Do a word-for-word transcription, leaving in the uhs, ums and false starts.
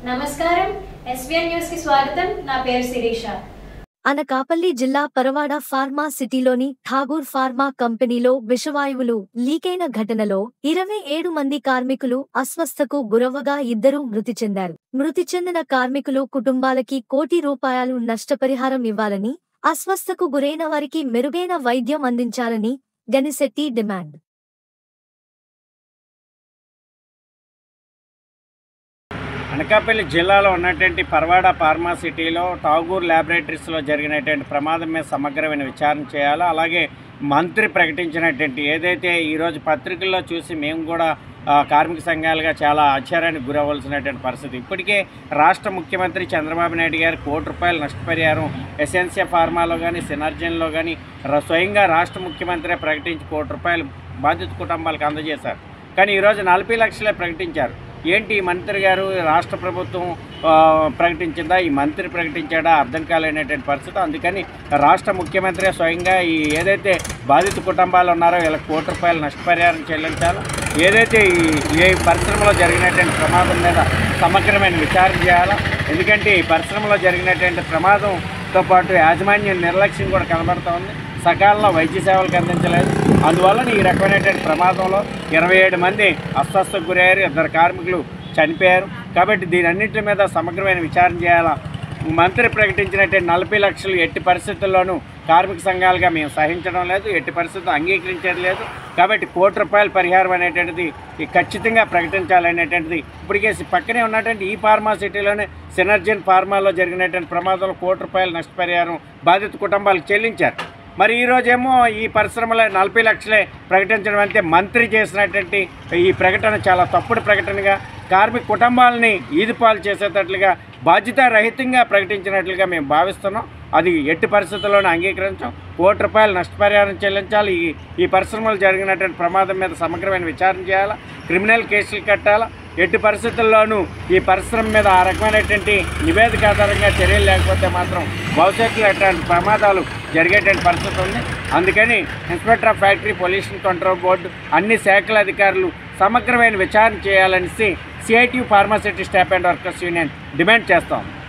నమస్కారం SVN news కి స్వాగతం నా పేరు శిరీష అనకాపల్లి జిల్లా పరవాడ ఫార్మా సిటీలోని ఠాగూర్ ఫార్మా కంపెనీలో విషవాయువులు లీకైన ఘటనలో ఇరవై ఏడు మంది కార్మికులు అస్వస్థకు గురవ్వగా ఇద్దరు మృతి చెందారు. మృతి చెందిన కార్మికులు కుటుంబాలకి కోటి రూపాయలు నష్టపరిహారం ఇవ్వాలని, అస్వస్థకు గురైన వారికి మెరుగైన వైద్యం అందించాలని గనిశెట్టి డిమాండ్. అనకాపల్లి జిల్లాలో ఉన్నటువంటి పరవాడ ఫార్మా సిటీలో ఠాగూర్ ల్యాబొరేటరీస్లో జరిగినటువంటి ప్రమాదం మీద సమగ్రమైన విచారణ చేయాలి. అలాగే మంత్రి ప్రకటించినటువంటి ఏదైతే ఈరోజు పత్రికల్లో చూసి మేము కూడా కార్మిక సంఘాలుగా చాలా ఆశ్చర్యానికి గురవలసినటువంటి పరిస్థితి. ఇప్పటికే రాష్ట్ర ముఖ్యమంత్రి చంద్రబాబు నాయుడు గారు కోటి రూపాయల నష్టపరిహారం ఎసెన్షియా ఫార్మాలో కానీ సినర్జన్లో కానీ స్వయంగా రాష్ట్ర ముఖ్యమంత్రి ప్రకటించి కోటి రూపాయలు బాధిత కుటుంబాలకు అందజేశారు. కానీ ఈరోజు నలభై లక్షలే ప్రకటించారు. ఏంటి ఈ మంత్రి గారు రాష్ట్ర ప్రభుత్వం ప్రకటించిందా, ఈ మంత్రి ప్రకటించాడా అర్థం కాలేనటువంటి పరిస్థితి. అందుకని రాష్ట్ర ముఖ్యమంత్రి స్వయంగా ఈ ఏదైతే బాధిత కుటుంబాలు ఉన్నారో వీళ్ళకి కోటి రూపాయల నష్టపరిహారం చెల్లించాలో, ఏదైతే ఈ ఏ పరిశ్రమలో జరిగినటువంటి ప్రమాదం మీద సమగ్రమైన విచారణ చేయాలా. ఎందుకంటే ఈ పరిశ్రమలో జరిగినటువంటి ప్రమాదంతో పాటు యాజమాన్యం నిర్లక్ష్యం కూడా కనబడుతూ ఉంది. సకాలంలో వైద్య సేవలకు అందించలేదు. అందువల్ల ఈ రకమైనటువంటి ప్రమాదంలో ఇరవై ఏడు మంది అస్వస్థకు గురయ్యారు, ఇద్దరు కార్మికులు చనిపోయారు. కాబట్టి దీని అన్నింటి మీద సమగ్రమైన విచారణ చేయాలా. మంత్రి ప్రకటించినటువంటి నలభై లక్షలు ఎట్టి పరిస్థితుల్లోనూ కార్మిక సంఘాలుగా మేము సహించడం లేదు, ఎట్టి పరిస్థితులు అంగీకరించేది లేదు. కాబట్టి కోటి రూపాయల పరిహారం అనేటువంటిది ఖచ్చితంగా ప్రకటించాలనేటువంటిది ఇప్పటికే పక్కనే ఉన్నటువంటి ఈ ఫార్మా సిటీలోనే సినర్జన్ ఫార్మాలో జరిగినటువంటి ప్రమాదంలో కోటి రూపాయల నష్టపరిహారం బాధిత కుటుంబాలకు చెల్లించారు. మరి ఈరోజేమో ఈ పరిశ్రమలో నలభై లక్షలే ప్రకటించడం అంటే మంత్రి చేసినటువంటి ఈ ప్రకటన చాలా తప్పుడు ప్రకటనగా, కార్మిక కుటుంబాలని ఈదుపాలు చేసేటట్లుగా బాధ్యతారహితంగా ప్రకటించినట్లుగా మేము భావిస్తున్నాం. అది ఎట్టి పరిస్థితుల్లోనూ అంగీకరించాం. కోటి రూపాయలు నష్టపరిహారం చెల్లించాలి. ఈ ఈ పరిశ్రమలు జరిగినటువంటి ప్రమాదం మీద సమగ్రమైన విచారణ చేయాలా, క్రిమినల్ కేసులు కట్టాలా. ఎట్టి పరిస్థితుల్లోనూ ఈ పరిశ్రమ మీద ఆ రకమైనటువంటి నివేదిక ఆధారంగా చర్యలు లేకపోతే మాత్రం భవిష్యత్తులో అటువంటి ప్రమాదాలు జరిగేటువంటి పరిస్థితి ఉంది. అందుకని inspector of factory pollution control board అన్ని శాఖల అధికారులు సమగ్రమైన విచారణ చేయాలనేసి CITU Pharma City staff and workers union demand చేస్తాం.